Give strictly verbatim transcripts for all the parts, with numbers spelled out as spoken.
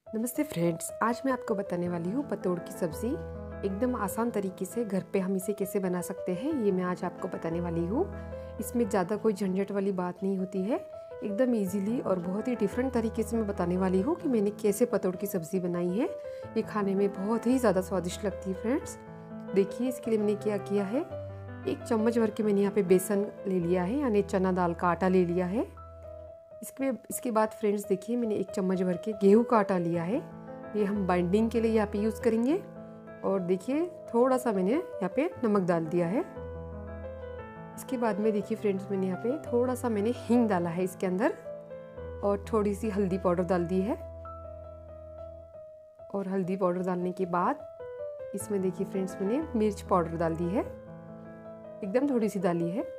नमस्ते फ्रेंड्स, आज मैं आपको बताने वाली हूँ पतोड़ की सब्ज़ी। एकदम आसान तरीके से घर पे हम इसे कैसे बना सकते हैं, ये मैं आज आपको बताने वाली हूँ। इसमें ज़्यादा कोई झंझट वाली बात नहीं होती है। एकदम इजीली और बहुत ही डिफरेंट तरीके से मैं बताने वाली हूँ कि मैंने कैसे पतोड़ की सब्ज़ी बनाई है। ये खाने में बहुत ही ज़्यादा स्वादिष्ट लगती है फ्रेंड्स। देखिए इसके लिए मैंने क्या किया है, एक चम्मच भर के मैंने यहाँ पे बेसन ले लिया है, यानी चना दाल का आटा ले लिया है। इसके इसके बाद फ्रेंड्स देखिए मैंने एक चम्मच भर के गेहूं का आटा लिया है। ये हम बाइंडिंग के लिए यहाँ पे यूज़ करेंगे। और देखिए थोड़ा सा मैंने यहाँ पे नमक डाल दिया है। इसके बाद में देखिए फ्रेंड्स मैंने यहाँ पे थोड़ा सा मैंने हींग डाला है इसके अंदर, और थोड़ी सी हल्दी पाउडर डाल दी है। और हल्दी पाउडर डालने के बाद इसमें देखिए फ्रेंड्स मैंने मिर्च पाउडर डाल दी है, एकदम थोड़ी सी डाली है।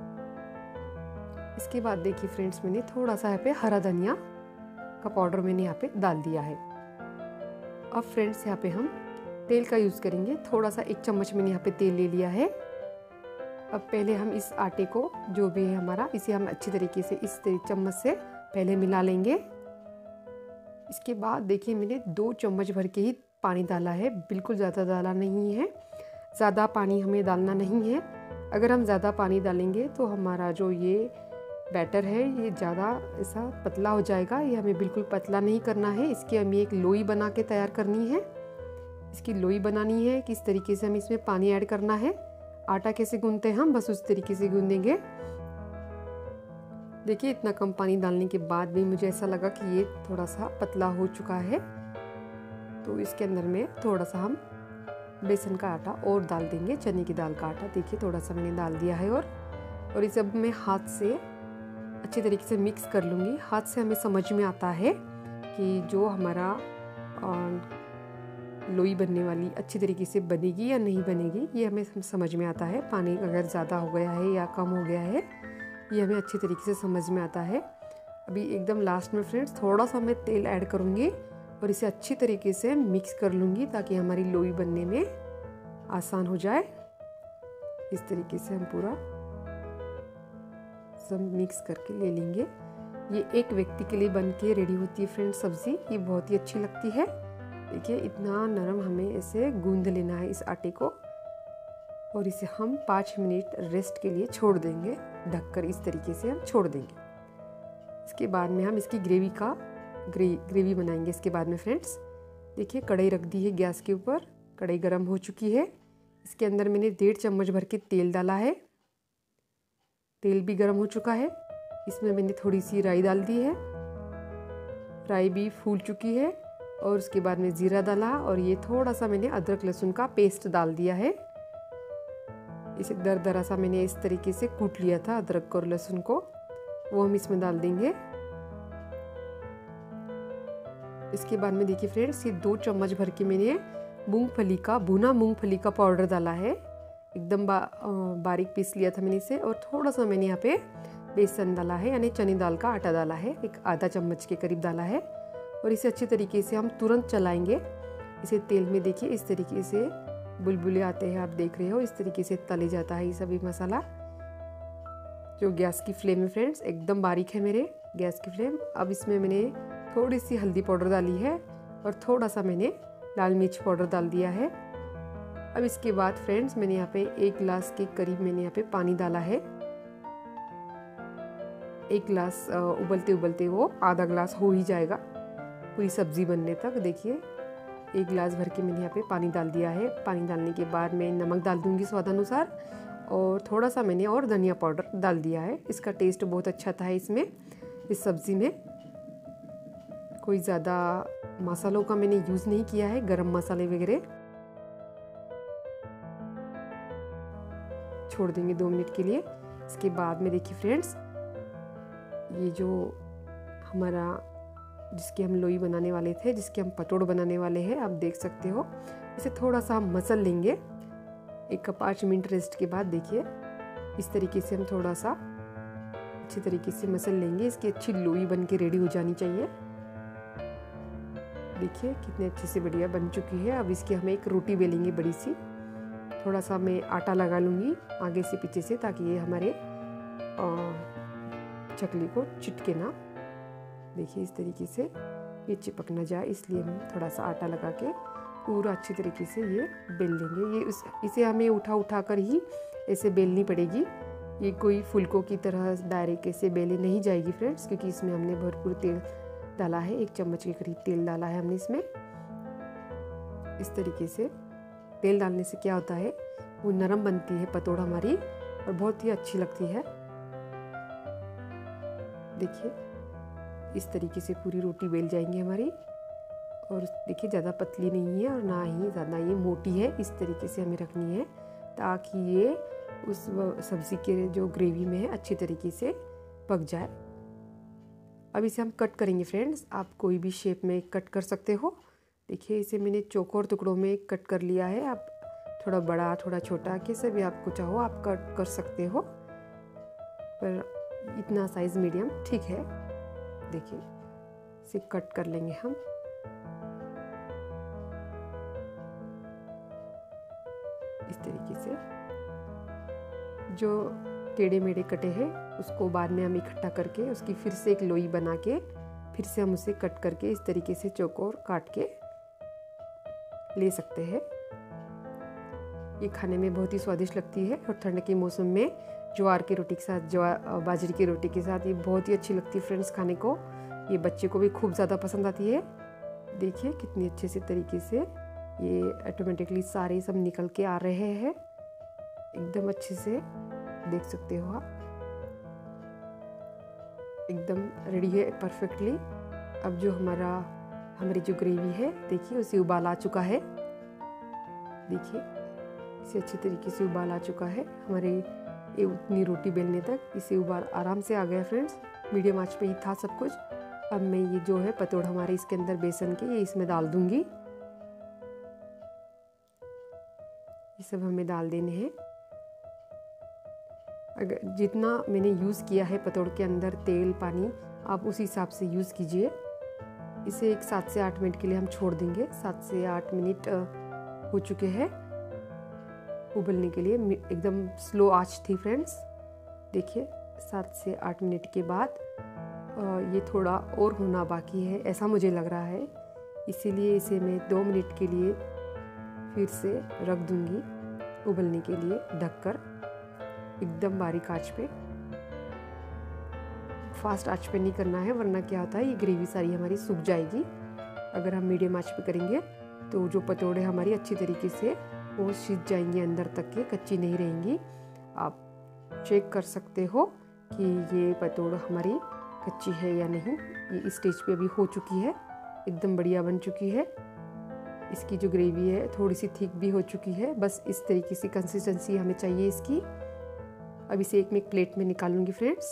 इसके बाद देखिए फ्रेंड्स मैंने थोड़ा सा यहाँ पे हरा धनिया का पाउडर मैंने यहाँ पे डाल दिया है। अब फ्रेंड्स यहाँ पे हम तेल का यूज़ करेंगे। थोड़ा सा एक चम्मच मैंने यहाँ पे तेल ले लिया है। अब पहले हम इस आटे को, जो भी है हमारा, इसे हम अच्छी तरीके से इस चम्मच से पहले मिला लेंगे। इसके बाद देखिए मैंने दो चम्मच भर के ही पानी डाला है, बिल्कुल ज़्यादा डाला नहीं है। ज़्यादा पानी हमें डालना नहीं है। अगर हम ज़्यादा पानी डालेंगे तो हमारा जो ये बैटर है ये ज़्यादा ऐसा पतला हो जाएगा। ये हमें बिल्कुल पतला नहीं करना है। इसकी हमें एक लोई बना के तैयार करनी है। इसकी लोई बनानी है, किस तरीके से हमें इसमें पानी ऐड करना है। आटा कैसे गूंथते हैं हम, बस उस तरीके से गूंदेंगे। देखिए इतना कम पानी डालने के बाद भी मुझे ऐसा लगा कि ये थोड़ा सा पतला हो चुका है, तो इसके अंदर में थोड़ा सा हम बेसन का आटा और डाल देंगे, चने की दाल का आटा। देखिए थोड़ा सा मैंने डाल दिया है। और और इसे अब मैं हाथ से अच्छी तरीके से मिक्स कर लूँगी। हाथ से हमें समझ में आता है कि जो हमारा लोई बनने वाली अच्छी तरीके से बनेगी या नहीं बनेगी, ये हमें समझ में आता है। पानी अगर ज़्यादा हो गया है या कम हो गया है, ये हमें अच्छी तरीके से समझ में आता है। अभी एकदम लास्ट में फ्रेंड्स थोड़ा सा मैं तेल ऐड करूँगी और इसे अच्छी तरीके से मिक्स कर लूँगी, ताकि हमारी लोई बनने में आसान हो जाए। इस तरीके से हम पूरा सब मिक्स करके ले लेंगे। ये एक व्यक्ति के लिए बन के रेडी होती है फ्रेंड्स सब्ज़ी। ये बहुत ही अच्छी लगती है। देखिए इतना नरम हमें ऐसे गूंद लेना है इस आटे को, और इसे हम पाँच मिनट रेस्ट के लिए छोड़ देंगे ढककर। इस तरीके से हम छोड़ देंगे। इसके बाद में हम इसकी ग्रेवी का ग्रे ग्रेवी बनाएंगे। इसके बाद में फ्रेंड्स देखिए कढ़ाई रख दी है गैस के ऊपर। कढ़ाई गर्म हो चुकी है। इसके अंदर मैंने डेढ़ चम्मच भर के तेल डाला है। तेल भी गर्म हो चुका है। इसमें मैंने थोड़ी सी राई डाल दी है। राई भी फूल चुकी है। और उसके बाद में जीरा डाला, और ये थोड़ा सा मैंने अदरक लहसुन का पेस्ट डाल दिया है। इसे दरदरा सा मैंने इस तरीके से कूट लिया था अदरक और लहसुन को, वो हम इसमें डाल देंगे। इसके बाद में देखिए फ्रेंड्स ये दो चम्मच भर के मैंने मूंगफली का, भुना मूंगफली का पाउडर डाला है। एकदम बा, बारीक पीस लिया था मैंने इसे। और थोड़ा सा मैंने यहाँ पे बेसन डाला है, यानी चने दाल का आटा डाला है, एक आधा चम्मच के करीब डाला है। और इसे अच्छी तरीके से हम तुरंत चलाएंगे इसे तेल में। देखिए इस तरीके से बुलबुले आते हैं, आप देख रहे हो। इस तरीके से तले जाता है ये सभी मसाला। जो गैस की फ्लेम है फ्रेंड्स एकदम बारीक है मेरे गैस की फ्लेम। अब इसमें मैंने थोड़ी सी हल्दी पाउडर डाली है, और थोड़ा सा मैंने लाल मिर्च पाउडर डाल दिया है। अब इसके बाद फ्रेंड्स मैंने यहाँ पे एक गिलास के करीब मैंने यहाँ पे पानी डाला है। एक गिलास उबलते उबलते वो आधा गिलास हो ही जाएगा पूरी सब्जी बनने तक। देखिए एक गिलास भर के मैंने यहाँ पे पानी डाल दिया है। पानी डालने के बाद मैं नमक डाल दूंगी स्वादानुसार, और थोड़ा सा मैंने और धनिया पाउडर डाल दिया है। इसका टेस्ट बहुत अच्छा था इसमें, इस सब्ज़ी में। कोई ज़्यादा मसालों का मैंने यूज़ नहीं किया है, गरम मसाले वगैरह। छोड़ देंगे दो मिनट के लिए। इसके बाद में देखिए फ्रेंड्स ये जो हमारा, जिसकी हम लोई बनाने वाले थे, जिसके हम पतोड़ बनाने वाले हैं, आप देख सकते हो, इसे थोड़ा सा हम मसल लेंगे। एक पाँच मिनट रेस्ट के बाद देखिए इस तरीके से हम थोड़ा सा अच्छी तरीके से मसल लेंगे। इसकी अच्छी लोई बन के रेडी हो जानी चाहिए। देखिए कितने अच्छे से बढ़िया बन चुकी है। अब इसकी हमें एक रोटी बेलेंगे बड़ी सी। थोड़ा सा मैं आटा लगा लूँगी आगे से पीछे से, ताकि ये हमारे चकली को चिटके ना। देखिए इस तरीके से ये चिपक ना जाए, इसलिए हम थोड़ा सा आटा लगा के पूरा अच्छी तरीके से ये बेल लेंगे। ये उस इसे हमें उठा उठा कर ही ऐसे बेलनी पड़ेगी। ये कोई फुलकों की तरह डायरेक्ट ऐसे बेले नहीं जाएगी फ्रेंड्स, क्योंकि इसमें हमने भरपूर तेल डाला है, एक चम्मच के करीब तेल डाला है हमने इसमें। इस तरीके से तेल डालने से क्या होता है, वो नरम बनती है पतोड़ हमारी और बहुत ही अच्छी लगती है। देखिए इस तरीके से पूरी रोटी बेल जाएंगी हमारी। और देखिए ज़्यादा पतली नहीं है और ना ही ज़्यादा ये मोटी है। इस तरीके से हमें रखनी है ताकि ये उस सब्ज़ी के जो ग्रेवी में है अच्छी तरीके से पक जाए। अब इसे हम कट करेंगे फ्रेंड्स। आप कोई भी शेप में कट कर सकते हो। देखिए इसे मैंने चौकोर टुकड़ों में कट कर लिया है। आप थोड़ा बड़ा थोड़ा छोटा कैसे भी आपको चाहो आप कट कर सकते हो, पर इतना साइज़ मीडियम ठीक है। देखिए इसे कट कर लेंगे हम। इस तरीके से जो टेढ़े मेढ़े कटे हैं उसको बाद में हम इकट्ठा करके उसकी फिर से एक लोई बना के फिर से हम उसे कट करके इस तरीके से चौकोर काट के ले सकते हैं। ये खाने में बहुत ही स्वादिष्ट लगती है और ठंड के मौसम में ज्वार की रोटी के साथ, ज्वार बाजरे की रोटी के साथ ये बहुत ही अच्छी लगती है फ्रेंड्स खाने को। ये बच्चे को भी खूब ज़्यादा पसंद आती है। देखिए कितनी अच्छे से तरीके से ये ऑटोमेटिकली सारे सब निकल के आ रहे हैं, एकदम अच्छे से देख सकते हो आप। एकदम रेडी है परफेक्टली। अब जो हमारा हमारी जो ग्रेवी है देखिए उसे उबाल आ चुका है। देखिए इसे अच्छी तरीके से उबाल आ चुका है। हमारे ये उतनी रोटी बेलने तक इसे उबाल आराम से आ गया फ्रेंड्स। मीडियम आंच पे ही था सब कुछ। अब मैं ये जो है पतोड़ हमारे इसके अंदर बेसन के ये इसमें डाल दूंगी। ये सब हमें डाल देने हैं। अगर जितना मैंने यूज़ किया है पतोड़ के अंदर तेल पानी, आप उस हिसाब से यूज़ कीजिए। इसे एक सात से आठ मिनट के लिए हम छोड़ देंगे। सात से आठ मिनट हो चुके हैं उबलने के लिए। एकदम स्लो आंच थी फ्रेंड्स। देखिए सात से आठ मिनट के बाद ये थोड़ा और होना बाकी है ऐसा मुझे लग रहा है, इसीलिए इसे मैं दो मिनट के लिए फिर से रख दूंगी उबलने के लिए ढककर, एकदम बारीक आंच पे। फास्ट आंच पे नहीं करना है वरना क्या होता है ये ग्रेवी सारी हमारी सूख जाएगी। अगर हम मीडियम आंच पे करेंगे तो जो पतोड़े हमारी अच्छी तरीके से वो सीज जाएंगी अंदर तक के, कच्ची नहीं रहेंगी। आप चेक कर सकते हो कि ये पतोड़ हमारी कच्ची है या नहीं। ये इस स्टेज पे अभी हो चुकी है, एकदम बढ़िया बन चुकी है। इसकी जो ग्रेवी है थोड़ी सी थिक भी हो चुकी है। बस इस तरीके से कंसिस्टेंसी हमें चाहिए इसकी। अब इसे एक मैं एक प्लेट में निकालूंगी फ्रेंड्स।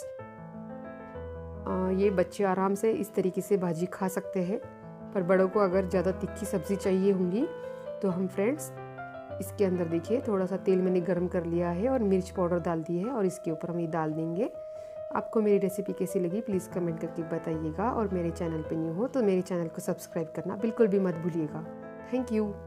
ये बच्चे आराम से इस तरीके से भाजी खा सकते हैं, पर बड़ों को अगर ज़्यादा तिखी सब्ज़ी चाहिए होंगी तो हम फ्रेंड्स इसके अंदर देखिए थोड़ा सा तेल मैंने गरम कर लिया है और मिर्च पाउडर डाल दी है और इसके ऊपर हम ये डाल देंगे। आपको मेरी रेसिपी कैसी लगी प्लीज़ कमेंट करके बताइएगा, और मेरे चैनल पे न्यू हो तो मेरे चैनल को सब्सक्राइब करना बिल्कुल भी मत भूलिएगा। Thank you.